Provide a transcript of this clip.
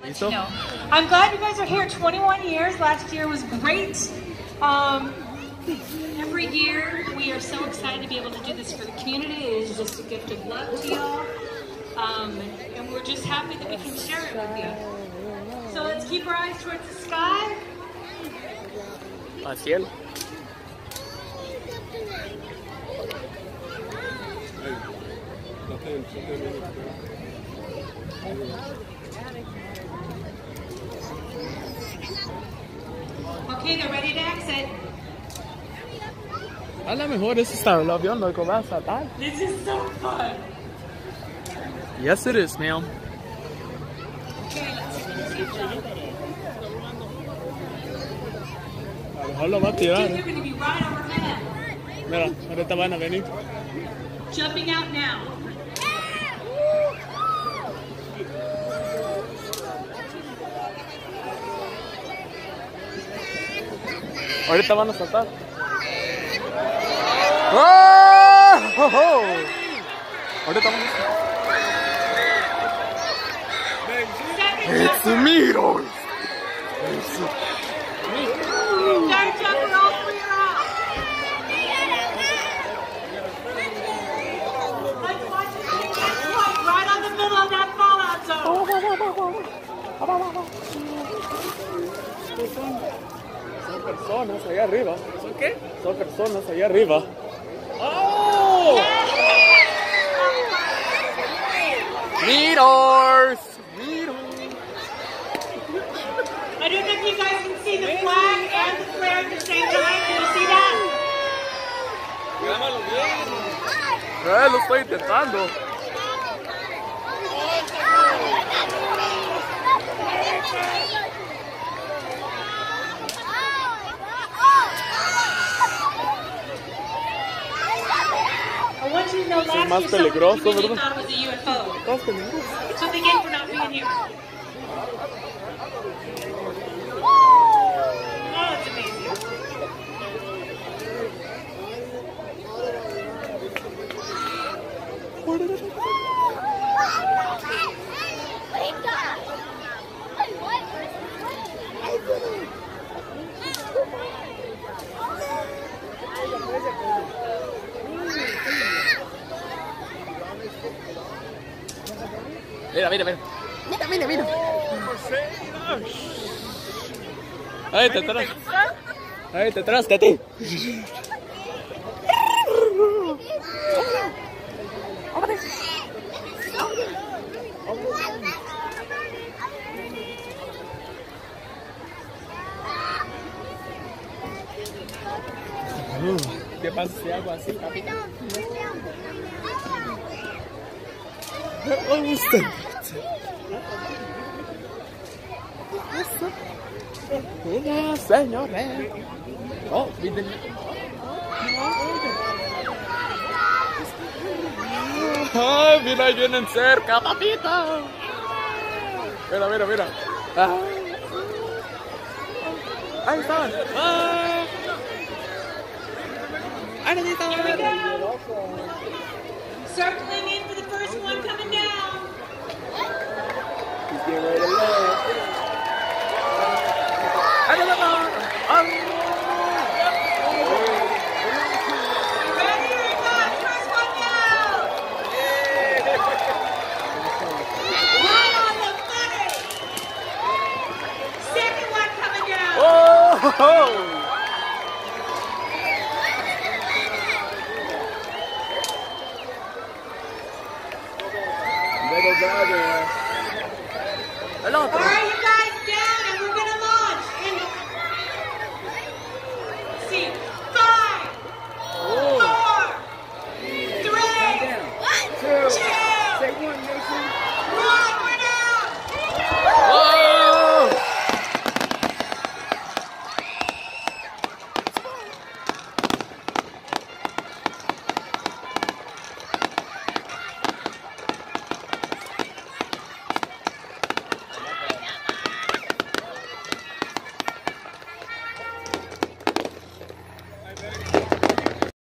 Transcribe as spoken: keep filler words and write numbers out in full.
let you know. I'm glad you guys are here. twenty-one years. Last year was great. Um, every year we are so excited to be able to do this for the community. It is just a gift of love to y'all. Um, and we're just happy that we can share it with you. So let's keep our eyes towards the sky. Al cielo. Okay, they're ready to exit. A lo mejor eso está el avión lo que va a saltar. This is so fun. Yes, it is, ma'am. Okay, let's see. A lo mejor lo va a tirar. They're going to be right overhead. Mira, ahorita van a venir. Jumping out now. Ahorita van a saltar. ¡Oh! ¡Oh! ¡Oh! Ahorita van a saltar. It's Miros. It's Start jumping all three are out. Let's watch it take that point right on the middle of that fallout zone. Son personas allá arriba. ¿Son qué? Son personas allá arriba. ¡Oh! Mirrors! Mirrors! I don't know if you guys can see the flag and the flare at the same time. Can you see that? Eh, lo estoy intentando. I want you to know Es last más year someone peligroso, in the community ¿verdad? thought it was a U F O. Todos peligrosos. That's what they get for not being here. Oh, it's amazing. Mira, mira, mira. Mira, mira, mira. Ahí te atrás. Ahí te atrás de ti. ¿Qué pasa si hago así, capitán? Me gusta. Mira, señores. Oh, miren. Ay, mira, ahí vienen cerca, papita. Mira, mira, mira. Ah. Ahí están. Ah. Ahí están. Here we go. Circling in for the first one coming down. He's getting ready to land. I don't know. Um. Ready? Here it comes. First one down. Right on the money. Second one coming down. Oh! All right, you guys.